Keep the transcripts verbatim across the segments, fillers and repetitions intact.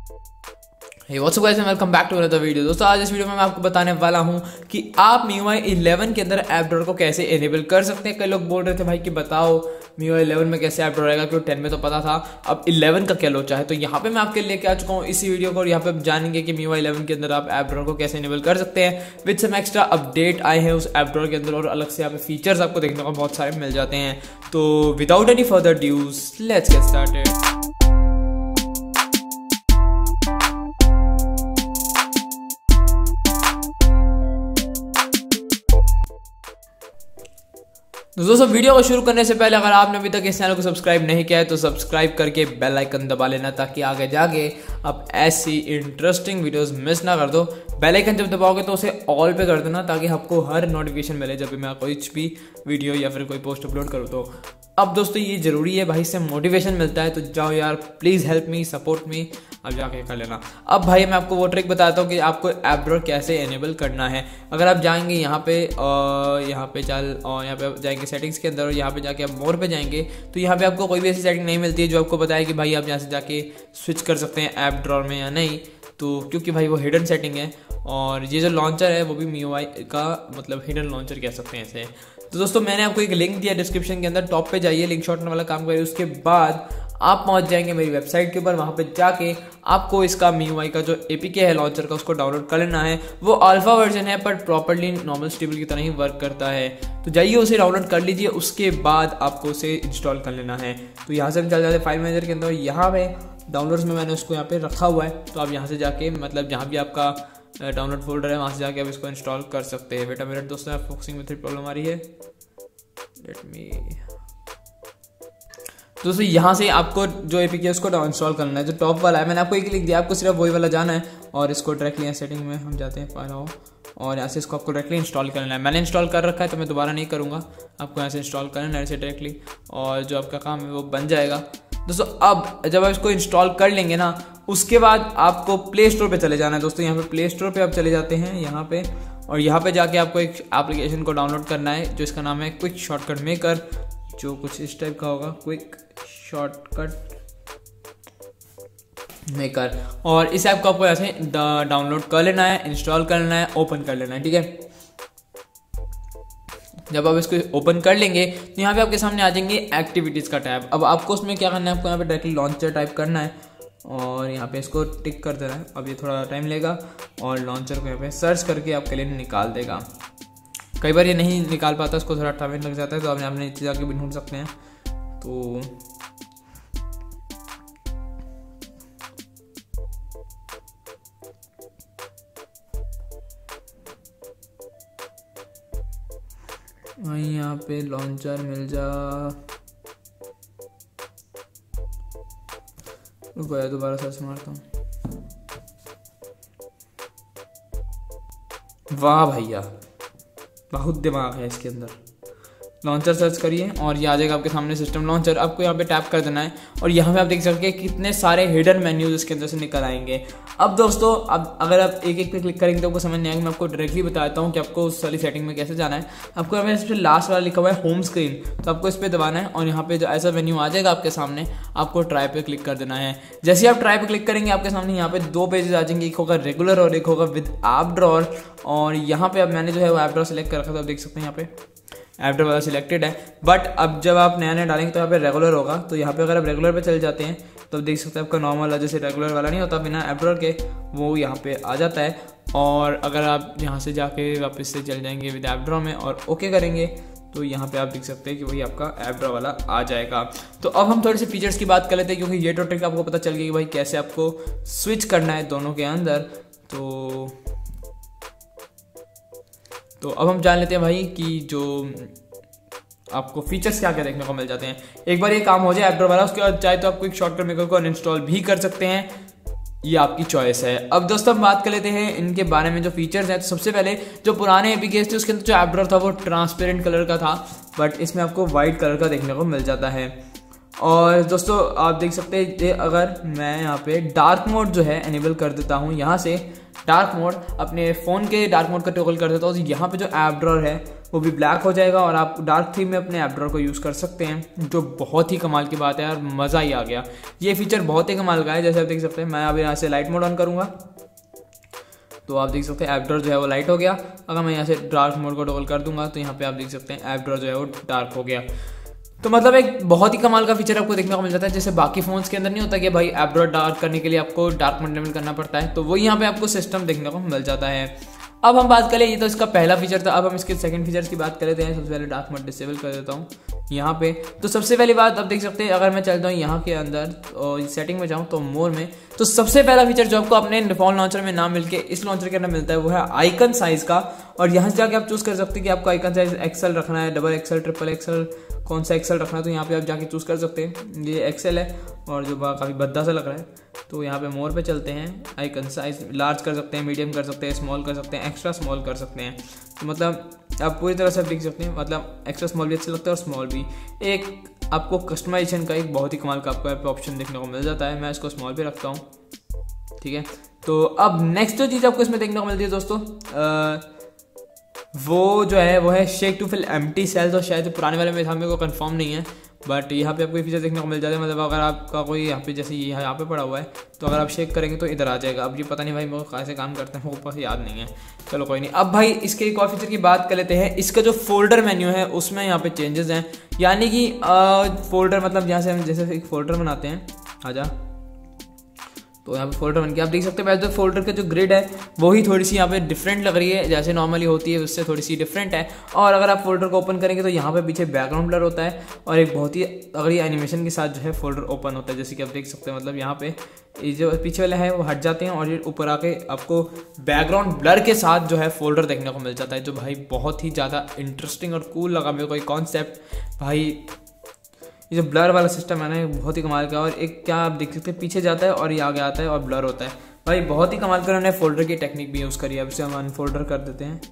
Hey, what's up guys and welcome back to another video। दोस्तों आज इस video में मैं आपको बताने वाला हूं कि आप M I U I eleven के अंदर ऐप ड्रॉअर को कैसे एनेबल कर सकते हैं। कई लोग बोल रहे थे भाई कि बताओ M I U I eleven में कैसे ऐप ड्रॉअर आएगा, क्योंकि टेन में तो पता था, अब इलेवन का क्या लोचा है। तो यहाँ पे मैं आपके लेके आ चुका हूँ इसी वीडियो को और यहाँ पे आप जानेंगे कि M I U I eleven के अंदर आप ऐप ड्रॉअर को कैसे एनेबल कर सकते हैं। विद सम एक्स्ट्रा अपडेट आए हैं उस ऐप ड्रॉअर के अंदर और अलग से यहाँ पे फीचर्स आपको देखने को बहुत सारे मिल जाते हैं। तो without any further dues let's get started. तो दोस्तों वीडियो को शुरू करने से पहले अगर आपने अभी तक इस चैनल को सब्सक्राइब नहीं किया है तो सब्सक्राइब करके बेल आइकन दबा लेना, ताकि आगे जाके आप ऐसी इंटरेस्टिंग वीडियोस मिस ना कर दो। बेल आइकन जब दबाओगे तो उसे ऑल पे कर देना, ताकि आपको हर नोटिफिकेशन मिले जब भी मैं कोई भी वीडियो या फिर कोई पोस्ट अपलोड करूँ। तो अब दोस्तों ये जरूरी है भाई, इससे मोटिवेशन मिलता है। तो जाओ यार, please help me, support me, अब जाके कर लेना। अब भाई मैं आपको वो ट्रिक बताता हूँ कि आपको ऐप ड्रॉअर कैसे एनेबल करना है। अगर आप जाएंगे यहाँ पे यहाँ पे चल और यहाँ पे जाएंगे सेटिंग्स के अंदर और यहाँ पे जाके आप मोर पे जाएंगे तो यहाँ पे आपको कोई भी ऐसी सेटिंग नहीं मिलती है जो आपको बताए कि भाई आप यहाँ से जाके स्विच कर सकते हैं ऐप ड्रॉअर में या नहीं। तो क्योंकि भाई वो हिडन सेटिंग है और ये जो लॉन्चर है वो भी M I U I का मतलब हिडन लॉन्चर कह सकते हैं इसे। तो दोस्तों मैंने आपको एक लिंक दिया डिस्क्रिप्शन के अंदर, टॉप पे जाइए, लिंक शॉर्टन वाला काम करिए। उसके बाद आप पहुंच जाएंगे मेरी वेबसाइट के ऊपर। वहां पे जाके आपको इसका M I U I का जो एपीके है लॉन्चर का उसको डाउनलोड कर लेना है। वो अल्फा वर्जन है पर प्रॉपर्ली नॉर्मल स्टेबल की तरह ही वर्क करता है। तो जाइए उसे डाउनलोड कर लीजिए, उसके बाद आपको उसे इंस्टॉल कर लेना है। तो यहाँ से हम चल जाते हैं फाइल मैनेजर के अंदर। यहाँ पे डाउनलोड्स में मैंने उसको यहाँ पे रखा हुआ है। तो आप यहाँ से जाके मतलब जहाँ भी आपका डाउनलोड फोल्डर है वहाँ से जाके आप इसको इंस्टॉल कर सकते हैं। बेटा मिनट दोस्तों, फोकसिंग में थोड़ी प्रॉब्लम आ रही है, लेट मी। दोस्तों यहाँ से आपको जो एपीके उसको इंस्टॉल करना है, जो टॉप वाला है। मैंने आपको एक लिख दिया, आपको सिर्फ वही वाला जाना है और इसको डायरेक्टली यहाँ सेटिंग में हम जाते हैं, फाइल आओ और यहाँ से इसको आपको डायरेक्टली इंस्टॉल करना है। मैंने इंस्टॉल कर रखा है तो मैं दोबारा नहीं करूँगा, आपको यहाँ से इंस्टॉल करना है ऐसे डायरेक्टली और जो आपका काम है वो बन जाएगा। दोस्तों अब जब आप इसको इंस्टॉल कर लेंगे ना, उसके बाद आपको प्ले स्टोर पे चले जाना है। दोस्तों यहाँ पे प्ले स्टोर पे आप चले जाते हैं यहाँ पे और यहाँ पे जाके आपको एक एप्लीकेशन को डाउनलोड करना है जो इसका नाम है क्विक शॉर्टकट मेकर, जो कुछ इस टाइप का होगा, क्विक शॉर्टकट मेकर। और इस ऐप को आपको ऐसे डाउनलोड कर लेना है, इंस्टॉल कर लेना है, ओपन कर लेना है, ठीक है। जब आप इसको ओपन कर लेंगे तो यहाँ पे आपके सामने आ जाएंगे एक्टिविटीज़ का टैब। अब आपको उसमें क्या करना है, आपको यहाँ पे डायरेक्टली लॉन्चर टाइप करना है और यहाँ पे इसको टिक कर देना है। अब ये थोड़ा टाइम लेगा और लॉन्चर को यहाँ पे सर्च करके आपके लिए निकाल देगा। कई बार ये नहीं निकाल पाता, इसको थोड़ा टाइम लग जाता है, तो आप अपने नीचे जाके भी ढूंढ सकते हैं। तो वहीं यहाँ पे लॉन्चर मिल जा, रुको यार दोबारा सर्च मारता हूँ। वाह भैया, बहुत दिमाग है इसके अंदर। लॉन्चर सर्च करिए और ये आ जाएगा आपके सामने सिस्टम लॉन्चर। आपको यहाँ पे टैप कर देना है और यहाँ पे आप देख सकते हैं कितने सारे हिडन मेन्यूज इसके अंदर से निकल आएंगे। अब दोस्तों अब अगर आप एक एक पे क्लिक करेंगे तो आपको समझ नहीं आएगा। मैं आपको डायरेक्टली बताता हूँ कि आपको उस वाली सेटिंग में कैसे जाना है। आपको यहाँ पे सबसे लास्ट वाला लिखा हुआ है होम स्क्रीन, तो आपको इस पर दबाना है और यहाँ पे जो ऐसा मेन्यू आ जाएगा आपके सामने, आपको ट्राई पे क्लिक कर देना है। जैसे आप ट्राई पे क्लिक करेंगे आपके सामने यहाँ पे दो पेजेस आ जाएंगे, एक होगा रेगुलर और एक होगा विद ऐप ड्रॉअर। और यहाँ पे अब मैंने जो है वो ऐप ड्रॉअर सेलेक्ट कर रखा था, आप देख सकते हैं यहाँ पे ऐप ड्रॉअर वाला सिलेक्टेड है। बट अब जब आप नया नया डालेंगे तो यहाँ पे रेगुलर होगा। तो यहाँ पे अगर आप रेगुलर पे चले जाते हैं तो आप देख सकते हैं आपका नॉर्मल वाला जैसे रेगुलर वाला नहीं होता बिना ऐप ड्रॉअर के, वो यहाँ पे आ जाता है। और अगर आप यहाँ से जाके वापस से चल जाएंगे विद ऐप ड्रॉअर में और ओके करेंगे तो यहाँ पे आप देख सकते हैं कि वही आपका ऐप ड्रॉअर वाला आ जाएगा। तो अब हम थोड़े से फीचर्स की बात कर लेते हैं, क्योंकि ये तो ट्रिक आपको पता चल गई कि भाई कैसे आपको स्विच करना है दोनों के अंदर। तो तो अब हम जान लेते हैं भाई कि जो आपको फीचर्स क्या क्या देखने को मिल जाते हैं। एक बार ये काम हो जाए ऐप ड्रॉअर वाला, उसके बाद चाहे तो आप क्विक शॉर्टकट मेकर को अनइंस्टॉल भी कर सकते हैं, ये आपकी चॉइस है। अब दोस्तों हम बात कर लेते हैं इनके बारे में जो फीचर्स हैं। तो सबसे पहले जो पुराने एपीकेस थे उसके अंदर जो ऐप ड्रॉअर था वो ट्रांसपेरेंट कलर का था, बट इसमें आपको वाइट कलर का देखने को मिल जाता है। और दोस्तों आप देख सकते हैं अगर मैं यहाँ पे डार्क मोड जो है एनेबल कर देता हूँ, यहाँ से डार्क मोड अपने फ़ोन के डार्क मोड का टॉगल कर देता हूँ, तो यहाँ पे जो ऐप ड्रॉअर है वो भी ब्लैक हो जाएगा और आप डार्क थीम में अपने ऐप ड्रॉअर को यूज़ कर सकते हैं, जो बहुत ही कमाल की बात है यार, मज़ा ही आ गया। ये फीचर बहुत ही कमाल का है। जैसे आप देख सकते हैं, मैं अभी यहाँ से लाइट मोड ऑन करूँगा तो आप देख सकते हैं ऐप ड्रॉअर जो है वो लाइट हो गया। अगर मैं यहाँ से डार्क मोड को टॉगल कर दूंगा तो यहाँ पे आप देख सकते हैं ऐप ड्रॉअर जो है वो डार्क हो गया। तो मतलब एक बहुत ही कमाल का फीचर आपको देखने को मिल जाता है। जैसे बाकी फोन्स के अंदर नहीं होता कि भाई ऐप ड्रॉअर डार्क करने के लिए आपको डार्क मोड इनेबल करना पड़ता है, तो वो यहाँ पे आपको सिस्टम देखने को मिल जाता है। अब हम बात करें, ये तो इसका पहला फीचर था, अब हम इसके सेकंड फीचर्स की बात कर लेते हैं। सबसे पहले डार्क मोड डिसेबल कर देता हूँ यहाँ पे। तो सबसे पहली बात आप देख सकते हैं, अगर मैं चलता हूँ यहाँ के अंदर और सेटिंग में जाऊँ तो मोर में, तो सबसे पहला फीचर जो आपको अपने डिफॉल्ट लॉन्चर में ना मिलके इस लॉन्चर के अंदर मिलता है वो है आइकन साइज का। और यहाँ से जाके आप चूज कर सकते हैं कि आपको आइकन साइज एक्सएल रखना है, डबल एक्सएल, ट्रिपल एक्सएल, कौन सा एक्सएल रखना है, तो यहाँ पे आप जाके चूज कर सकते हैं। ये एक्सएल है और जो काफ़ी भद्दा सा लग रहा है, तो यहाँ पे मोर पे चलते हैं, आइकन साइज लार्ज कर सकते हैं, मीडियम कर सकते हैं, स्मॉल कर सकते हैं, एक्स्ट्रा स्मॉल कर सकते हैं। तो मतलब आप पूरी तरह से देख सकते हैं, मतलब एक्स्ट्रा स्मॉल भी अच्छा लगता है और स्मॉल भी। एक आपको कस्टमाइजेशन का एक बहुत ही कमाल का आपको ऑप्शन देखने को मिल जाता है। मैं इसको स्मॉल पे रखता हूँ, ठीक है। तो अब नेक्स्ट जो चीज़ आपको इसमें देखने को मिलती है दोस्तों, आ, वो जो है वो है shake to fill empty cell. तो शायद पुराने वाले में था, मेरे को कंफर्म नहीं है, बट यहाँ पे आपको ये फीचर देखने को मिल जाता है। मतलब अगर आपका कोई यहाँ पे जैसे ये यहाँ पे पड़ा हुआ है, तो अगर आप शेक करेंगे तो इधर आ जाएगा। अब ये पता नहीं भाई मेरे को कैसे काम करते हैं, मेरे को पास याद नहीं है, चलो कोई नहीं। अब भाई इसके एक और फीचर की बात कर लेते हैं। इसका जो फोल्डर मेन्यू है उसमें यहाँ पे चेंजेस हैं, यानी कि फोल्डर मतलब यहाँ से हम जैसे एक फोल्डर बनाते हैं, आजा, तो यहाँ पे फोल्डर बन के आप देख सकते हैं वैसे फोल्डर का जो ग्रिड है वो ही थोड़ी सी यहाँ पे डिफरेंट लग रही है, जैसे नॉर्मली होती है उससे थोड़ी सी डिफरेंट है। और अगर आप फोल्डर को ओपन करेंगे तो यहाँ पे पीछे बैकग्राउंड ब्लर होता है और एक बहुत ही अगली एनिमेशन के साथ जो है फोल्डर ओपन होता है, जैसे कि आप देख सकते हैं। मतलब यहाँ पे ये जो पीछे वाले हैं वो हट जाते हैं और ये ऊपर आके आपको बैकग्राउंड ब्लर के साथ जो है फोल्डर देखने को मिल जाता है, जो भाई बहुत ही ज़्यादा इंटरेस्टिंग और कूल लगा मेरे को। कॉन्सेप्ट भाई ये जो ब्लर वाला सिस्टम है ना बहुत ही कमाल का। और एक क्या आप देख सकते हैं पीछे जाता है और ये आगे आता है और ब्लर होता है, भाई बहुत ही कमाल कर उन्होंने फोल्डर की टेक्निक भी यूज़ करी है। अब इसे हम अनफोल्डर कर देते हैं।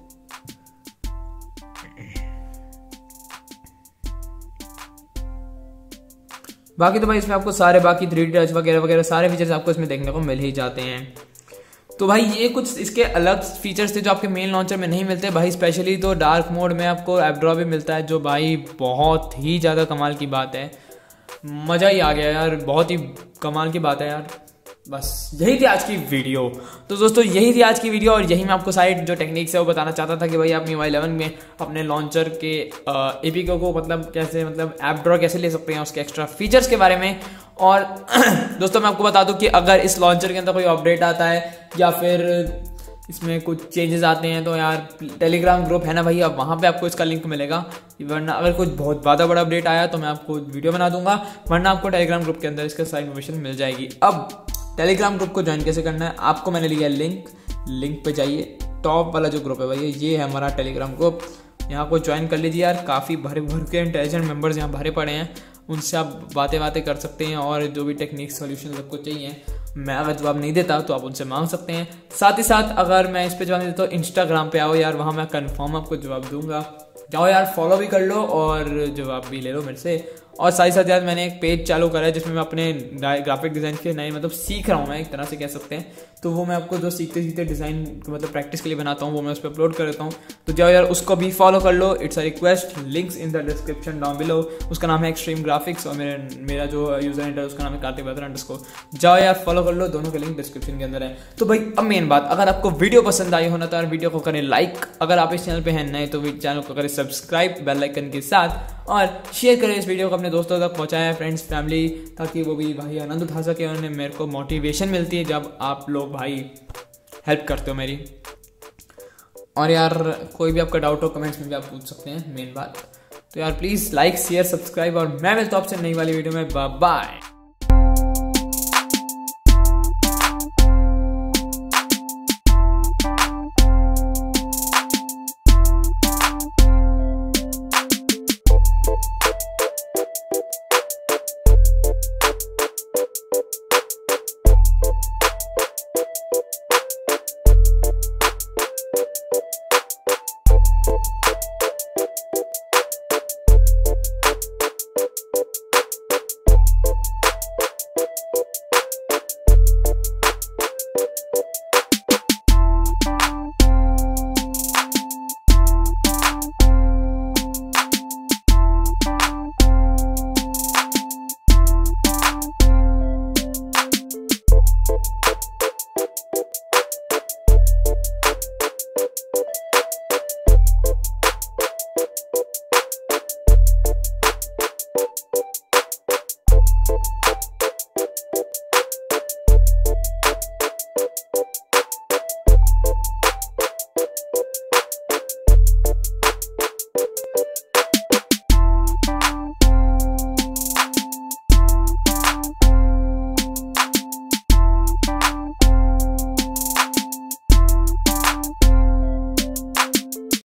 बाकी तो भाई इसमें आपको सारे बाकी थ्री डी टच वगैरह वगैरह सारे फीचर्स आपको इसमें देखने को मिल ही जाते हैं। तो भाई ये कुछ इसके अलग फीचर्स थे जो आपके मेन लॉन्चर में नहीं मिलते भाई। स्पेशली तो डार्क मोड में आपको ऐप ड्रॉअर भी मिलता है, जो भाई बहुत ही ज़्यादा कमाल की बात है, मज़ा ही आ गया यार, बहुत ही कमाल की बात है यार। बस यही थी आज की वीडियो। तो दोस्तों यही थी आज की वीडियो और यही मैं आपको सारी जो टेक्निक्स है वो बताना चाहता था कि भाई आप मी इलेवन में अपने लॉन्चर के एपीके को मतलब कैसे मतलब ऐप ड्रॉअर कैसे ले सकते हैं, उसके एक्स्ट्रा फीचर्स के बारे में। और दोस्तों मैं आपको बता दूं कि अगर इस लॉन्चर के अंदर कोई अपडेट आता है या फिर इसमें कुछ चेंजेस आते हैं तो यार टेलीग्राम ग्रुप है ना भाई, अब वहाँ पे आपको इसका लिंक मिलेगा। वरना अगर कुछ बहुत ज़्यादा बड़ा अपडेट आया तो मैं आपको वीडियो बना दूंगा, वरना आपको टेलीग्राम ग्रुप के अंदर इसका सारी इन्फॉर्मेशन मिल जाएगी। अब टेलीग्राम ग्रुप को ज्वाइन कैसे करना है, आपको मैंने लिया लिंक, लिंक पे जाइए, टॉप वाला जो ग्रुप है भाई ये है हमारा टेलीग्राम ग्रुप, यहाँ को ज्वाइन कर लीजिए यार। काफ़ी भरे भर के इंटेलिजेंट मेंबर्स यहाँ भरे पड़े हैं, उनसे आप बातें बातें कर सकते हैं और जो भी टेक्निक सॉल्यूशन आपको चाहिए मैं अगर जवाब नहीं देता तो आप उनसे मांग सकते हैं। साथ ही साथ अगर मैं इस पे जवाब नहीं देता तो इंस्टाग्राम पे आओ यार, वहाँ मैं कंफर्म आपको जवाब दूंगा। जाओ यार फॉलो भी कर लो और जवाब भी ले लो मेरे से। और साथ ही साथ यार मैंने एक पेज चालू करा है जिसमें मैं अपने ग्राफिक डिज़ाइन के नए मतलब सीख रहा हूँ मैं एक तरह से कह सकते हैं, तो वो मैं आपको जो सीखते सीखते डिज़ाइन मतलब प्रैक्टिस के लिए बनाता हूँ वो मैं उस पर अपलोड कर देता हूँ। तो जाओ यार उसको भी फॉलो कर लो, it's a request, links in the description down below. उसका नाम है एक्सट्रीम ग्राफिक्स और मेरे मेरा जो यूजर हैंडल है उसका नाम है कार्तिक बहतर अंडरस्कोर। जाओ यार फॉलो कर लो, दोनों के लिंक डिस्क्रिप्शन के अंदर है। तो भाई अब मेन बात, अगर आपको वीडियो पसंद आई हो ना तो यार वीडियो को करें लाइक, अगर आप इस चैनल पे हैं नए तो चैनल को करें सब्सक्राइब बेल आइकन के साथ, और शेयर करें इस वीडियो को अपने दोस्तों तक पहुंचाएं, फ्रेंड्स फैमिली, ताकि वो भी भाई आनंद उठा सके। उन्हें मेरे को मोटिवेशन मिलती है जब आप लोग भाई हेल्प करते हो मेरी। और यार कोई भी आपका डाउट हो कमेंट्स में भी आप पूछ सकते हैं, मेन बात। तो यार प्लीज़ लाइक शेयर सब्सक्राइब और मैं मिलता हूं आपसे नई वाली वीडियो में। Bye bye.